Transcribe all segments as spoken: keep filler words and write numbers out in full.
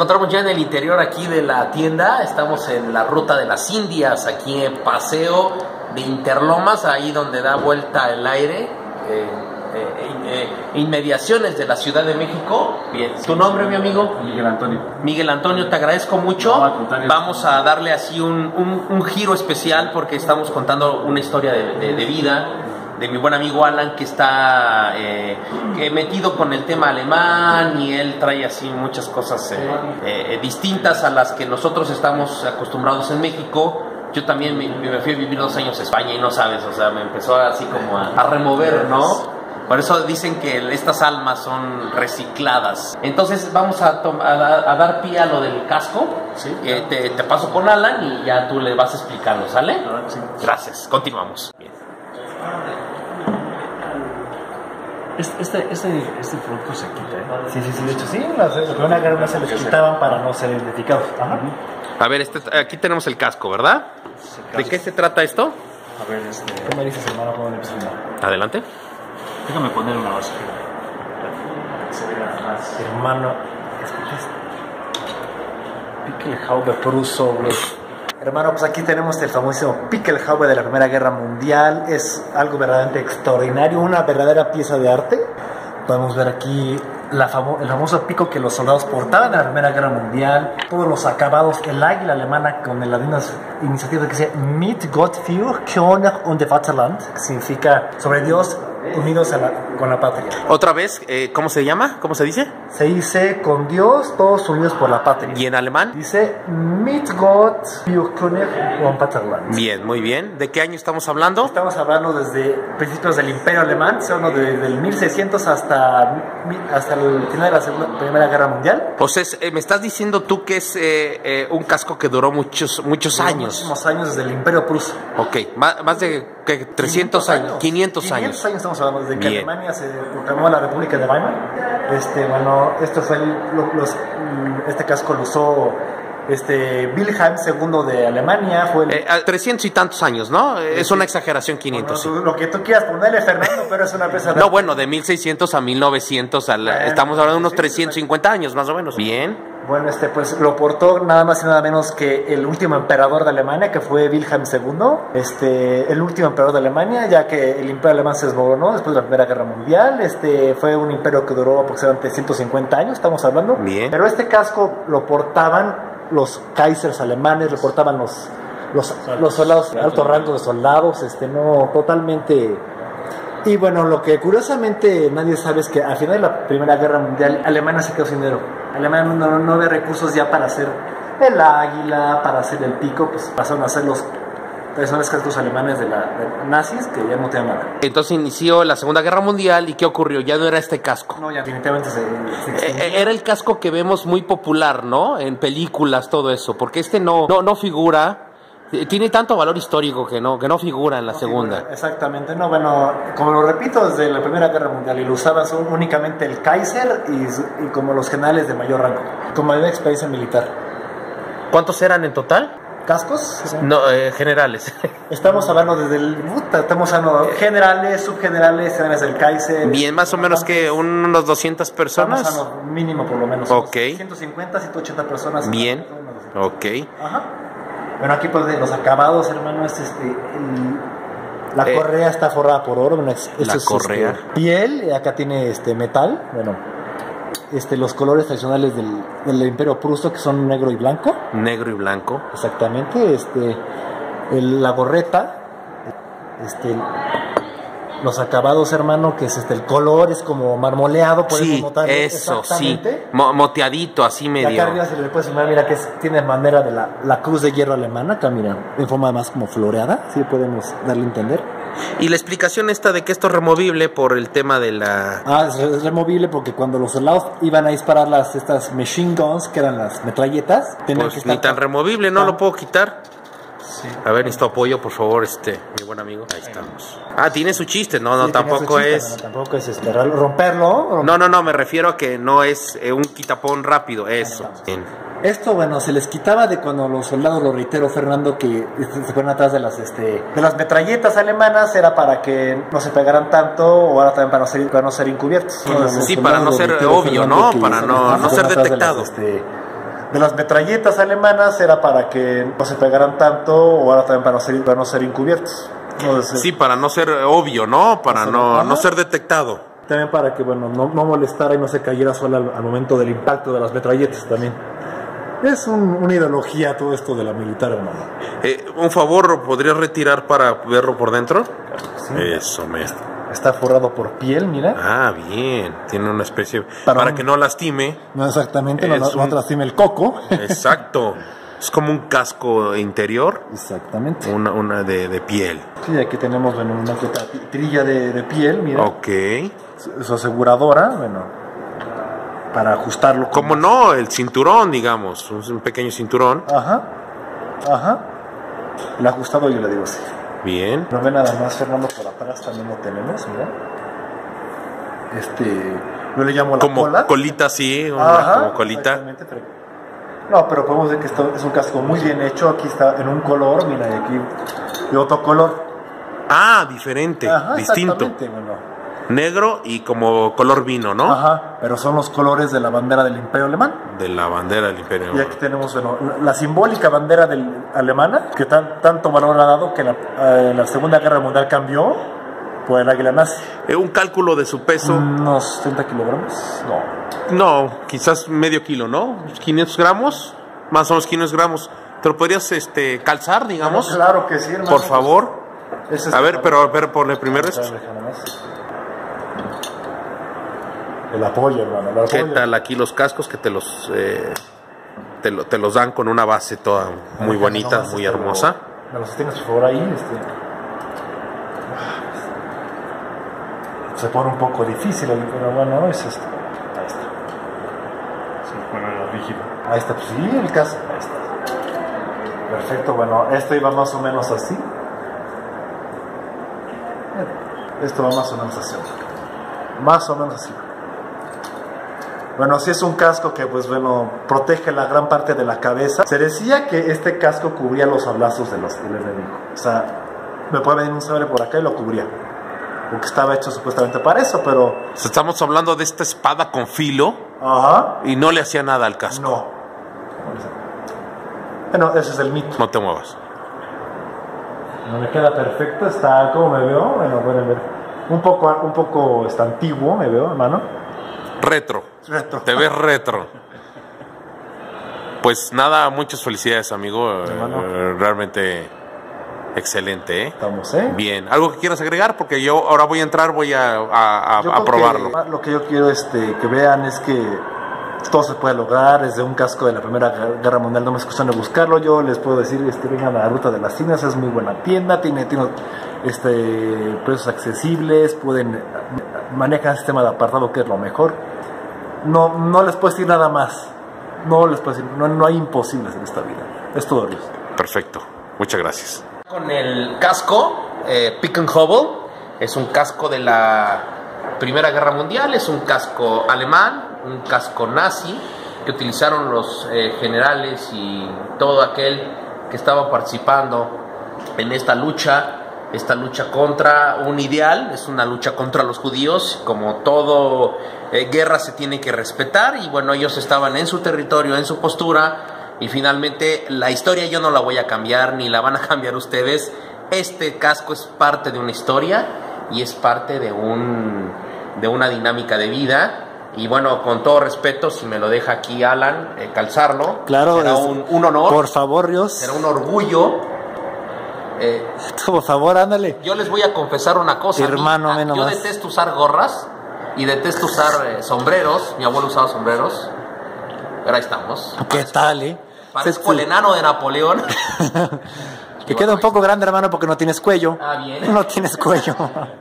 encontramos ya en el interior aquí de la tienda. Estamos en la ruta de las Indias, aquí en Paseo de Interlomas, ahí donde da vuelta el aire. Eh, eh, eh, inmediaciones de la Ciudad de México. Bien, ¿tu nombre, mi amigo? Miguel Antonio. Miguel Antonio, te agradezco mucho. No, vamos a darle así un, un, un giro especial porque estamos contando una historia de, de, de vida de mi buen amigo Alan, que está eh, que metido con el tema alemán, y él trae así muchas cosas eh, eh, distintas a las que nosotros estamos acostumbrados en México. Yo también me, me fui a vivir dos años a España y no sabes, o sea, me empezó así como a, a remover, ¿no? Por eso dicen que estas almas son recicladas. Entonces vamos a, a, a dar pie a lo del casco. Sí, eh, te, te paso con Alan y ya tú le vas explicando, ¿sale? Sí. Gracias, continuamos. Bien. Este, este, este, este producto se quita, ¿eh? Sí, sí, sí, de hecho sí, las de la Primera Guerra Mundial se les quitaban para no ser identificados. Ajá. A ver, este, aquí tenemos el casco, ¿verdad? ¿De qué se trata esto? A ver, este... ¿Qué me dices, hermano? ¿Cómo le empezamos? Adelante. Déjame poner una base. Se vea más. Hermano, ¿escuchas? Pickelhaube pruso, bro. Hermano, pues aquí tenemos el famosísimo Pickelhaube de la Primera Guerra Mundial. Es algo verdaderamente extraordinario, una verdadera pieza de arte. Podemos ver aquí la famo el famoso pico que los soldados portaban en la Primera Guerra Mundial. Todos los acabados, el águila alemana con el ladino iniciativa que dice Mit Gott für König und Vaterland, que significa sobre Dios unidos a la, con la patria. Otra vez, eh, ¿cómo se llama? ¿Cómo se dice? Se dice con Dios, todos unidos por la patria. ¿Y en alemán? Dice Mit Gott für König und Vaterland. Bien, muy bien. ¿De qué año estamos hablando? Estamos hablando desde principios del Imperio Alemán, son desde el mil seiscientos hasta, hasta el final de la segunda, Primera Guerra Mundial. Pues es, eh, me estás diciendo tú que es eh, eh, un casco que duró muchos, muchos Duró años. Muchísimos años desde el Imperio Pruso. Ok, más, más de ¿qué? trescientos años, quinientos años. quinientos años estamos hablando, desde que Bien. Alemania se proclamó la República de Weimar. Este, bueno, esto fue el, lo- los, este casco lo usó este, Wilhelm segundo de Alemania. Fue el, Eh, a trescientos y tantos años, ¿no? Es una exageración, quinientos. bueno, tú- lo que tú quieras ponerle, Fernando, pero es una pieza de No, bueno, de mil seiscientos a mil novecientos, al- Bueno, estamos hablando de unos sí, trescientos cincuenta años, más o menos. Bien. Bueno, este, pues lo portó nada más y nada menos que el último emperador de Alemania, que fue Wilhelm segundo, este, el último emperador de Alemania, ya que el imperio alemán se desmoronó después de la Primera Guerra Mundial. Este, fue un imperio que duró aproximadamente ciento cincuenta años, estamos hablando. Bien. Pero este casco lo portaban los kaisers alemanes, lo portaban los, los, los soldados, alto rango de soldados, este, no, totalmente. Y bueno, lo que curiosamente nadie sabe es que al final de la Primera Guerra Mundial Alemania se quedó sin dinero. Alemania no, no había recursos ya para hacer el águila, para hacer el pico, pues pasaron a hacer los tradicionales cascos alemanes de la de nazis, que ya no tenían nada. Entonces inició la Segunda Guerra Mundial, ¿y qué ocurrió? Ya no era este casco. No, ya definitivamente se, se Eh, extinguió. eh, Era el casco que vemos muy popular, ¿no? En películas, todo eso, porque este no, no, no figura. Eh, Tiene tanto valor histórico que no, que no figura en la No segunda. figura, exactamente, no, bueno, como lo repito, desde la Primera Guerra Mundial, y lo usaban son únicamente el Kaiser y, su- y como los generales de mayor rango, con mayor experiencia militar. ¿Cuántos eran en total? ¿Cascos? No, eh, generales. Estamos hablando desde el... puta, estamos hablando de generales, subgenerales, generales del Kaiser. Bien, más o menos que unos doscientas Estamos personas. hablando mínimo por lo menos. Ok. unos ciento cincuenta, ciento ochenta personas. Bien. Ok. Ajá. Bueno, aquí pues de los acabados, hermano, es este... el- la Eh, correa está forrada por oro. Bueno, es- la esto es, correa. este, piel, y acá tiene este metal. Bueno, este, los colores tradicionales del, del Imperio Pruso, que son negro y blanco. Negro y blanco. Exactamente. Este, el- la gorreta, este, los acabados, hermano, que es este, el color es como marmoleado, podemos Sí, notar eso, sí. exactamente. Mo- moteadito, así Y medio. acá arriba se le puede sumar, mira que es- tiene manera de la, la cruz de hierro alemana, acá mira, en forma más como floreada, sí podemos darle a entender. Y la explicación esta de que esto es removible por el tema de la... Ah, es, es removible porque cuando los soldados iban a disparar las estas machine guns, que eran las metralletas, tenían que Pues estar ni tan removible, no Ah. lo puedo quitar. Sí. A ver, necesito apoyo, por favor, este, mi buen amigo. Ahí estamos. Ah, tiene su chiste. No, no, Sí, tenía su tampoco chiste, es... no, tampoco es este, romperlo. romp- No, no, no, me refiero a que no es eh, un quitapón rápido, eso. Bien. Esto, bueno, se les quitaba de cuando los soldados, lo reitero, Fernando, que este, se ponen atrás de las este de las metralletas alemanas, era para que no se pegaran tanto, o ahora también para no ser, para no ser encubiertos. Los Sí, soldados, para no lo ser reitero, obvio, Fernando, ¿no? que Para se- no- se no ponen ser atrás de las, detectado. este, de las metralletas alemanas era para que no se pegaran tanto, o ahora también para no ser, para no ser encubiertos. No ser, sí, para no ser obvio, ¿no? Para no, no ser detectado. También para que, bueno, no, no molestara y no se cayera sola al, al momento del impacto de las metralletas también. Es un, una ideología todo esto de la militar, hermano. Eh, un favor, ¿podrías retirar para verlo por dentro? Sí. Eso, me. Está forrado por piel, mira. Ah, bien. Tiene una especie... Para, para un, que no lastime. No exactamente, no, un, no lastime el coco. Exacto. Es como un casco interior. Exactamente. Una, una de, de piel. Sí, aquí tenemos, bueno, una trilla de, de piel, mira. Ok. Su, su aseguradora, bueno... para ajustarlo. Como no, el cinturón, digamos, un pequeño cinturón. Ajá, ajá. El ajustado yo le digo así. Bien. No ve nada más, Fernando, por atrás también lo tenemos, mira. Este, yo le llamo la como cola. Colita, sí, una, ajá, como colita. Pero, no, pero podemos ver que esto es un casco muy bien hecho. Aquí está en un color, mira, y aquí y otro color. Ah, diferente, ajá, distinto. Bueno. Negro y como color vino, ¿no? Ajá, pero son los colores de la bandera del Imperio Alemán. De la bandera del Imperio Alemán. Y aquí tenemos, bueno, la simbólica bandera del, alemana, que tan, tanto valor ha dado que en la, eh, la Segunda Guerra Mundial cambió por el águila nazi. ¿Eh, ¿Un cálculo de su peso? ¿Unos treinta kilogramos? No. No, quizás medio kilo, ¿no? ¿quinientos gramos? Más o menos quinientos gramos. ¿Te lo podrías este, calzar, digamos? No, claro que sí, hermano. Por favor. Ese es a ver, el... pero a ver, ponle primero esto. El apoyo, hermano. El apoyo. ¿Qué tal aquí los cascos que te los eh, te, lo, te los dan con una base toda muy bonita, muy hermosa? Me los tienes por favor ahí. Este. Se pone un poco difícil, pero bueno, es esto. Ahí está. Se pone rígido. Ahí está, pues sí, el casco. Ahí está. Perfecto, bueno, esto iba más o menos así. Esto va más o menos así. Más o menos así. Bueno, sí es un casco que, pues bueno, protege la gran parte de la cabeza. Se decía que este casco cubría los sablazos de los, del enemigo. O sea, me puede venir un sable por acá y lo cubría. Porque estaba hecho supuestamente para eso, pero... Estamos hablando de esta espada con filo. Ajá. Y no le hacía nada al casco. No. Bueno, ese es el mito. No te muevas. No me queda perfecto, está como me veo. Bueno, pueden ver. Un poco, un poco está antiguo, me veo, hermano. Retro. Retro. Te ves retro. Pues nada, muchas felicidades, amigo. Eh, realmente excelente, ¿eh? Estamos, ¿eh? Bien. ¿Algo que quieras agregar? Porque yo ahora voy a entrar, voy a, a, a, a probarlo. Que, lo que yo quiero este, que vean es que todo se puede lograr. Desde un casco de la Primera Guerra Mundial no me es cuestión de buscarlo. Yo les puedo decir, este, vengan a la Ruta de las Cinas, es muy buena tienda, tiene, tiene este, precios accesibles, pueden manejan sistema de apartado, que es lo mejor. No, no les puedo decir nada más. No les puedo decir, no, no hay imposibles en esta vida. Es todo, Dios. Perfecto. Muchas gracias. Con el casco eh, Pick and Hobble, es un casco de la Primera Guerra Mundial, es un casco alemán, un casco nazi que utilizaron los eh, generales y todo aquel que estaba participando en esta lucha. Esta lucha contra un ideal, es una lucha contra los judíos, como todo eh, guerra se tiene que respetar, y bueno, ellos estaban en su territorio, en su postura, y finalmente la historia yo no la voy a cambiar, ni la van a cambiar ustedes. Este casco es parte de una historia, y es parte de, un, de una dinámica de vida, y bueno, con todo respeto, si me lo deja aquí Alan, eh, calzarlo, claro, será un, un honor, por favor, Dios. Será un orgullo. Eh, Por favor, ándale. Yo les voy a confesar una cosa. Hermano, mí, menos yo más. detesto usar gorras y detesto usar eh, sombreros. Mi abuelo usaba sombreros. Pero ahí estamos. ¿Qué parezco, tal, eh? Parezco el enano de Napoleón. Te queda un poco grande, hermano, porque no tienes cuello. Ah, bien. No tienes cuello.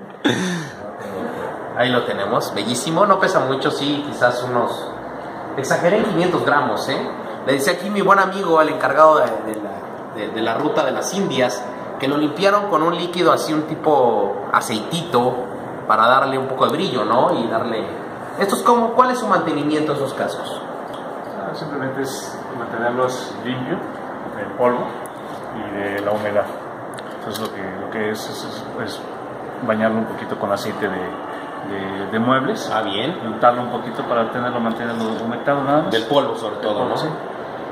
Ahí lo tenemos. Bellísimo. No pesa mucho, sí. Quizás unos... Exageré en quinientos gramos, ¿eh? Le decía aquí mi buen amigo, el encargado de, de, la, de, de la ruta de las Indias, que lo limpiaron con un líquido así, un tipo aceitito, para darle un poco de brillo, ¿no? Y darle... ¿Esto es como, cuál es su mantenimiento de esos cascos? Ah, simplemente es mantenerlos limpios del polvo y de la humedad. Entonces lo que, lo que es, es, es, es bañarlo un poquito con aceite de, de, de muebles. Ah, bien. Y untarlo un poquito para tenerlo, mantenerlo humectado nada más. Del polvo sobre todo, polvo, ¿no? Sí.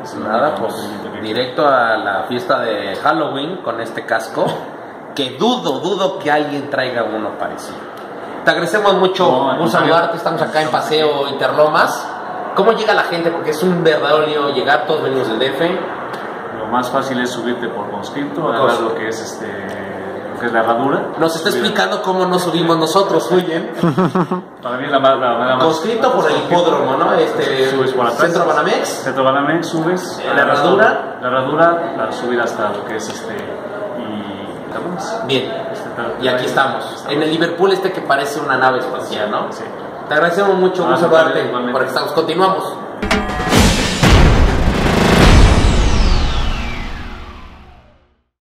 Es el Nada, único pues movimiento que- directo a la fiesta de Halloween con este casco, que dudo, dudo que alguien traiga uno parecido. Te agradecemos mucho, No, al un contrario. saludarte, estamos acá en Paseo Interlomas. ¿Cómo llega la gente? Porque es un verdadero lío llegar, todos venimos del D F. Lo más fácil es subirte por conscripto, agarrar Cos- lo que es este, lo que es la herradura. Nos está Subir- explicando cómo nos subimos nosotros, huyen. Para mí es la más, la manera más- Conscripto por el hipódromo, ¿no? Este, Subes por atrás. Centro Banamex. Centro Banamex, subes. ¿La herradura? La herradura, la subir hasta lo que es este. Y. ¿Estamos? Bien, Este, tal- y aquí estamos. En el Liverpool este que parece una nave espacial, ¿no? Sí. Te agradecemos mucho, Ah, gusto igualmente, saludarte, igualmente. porque estamos, continuamos.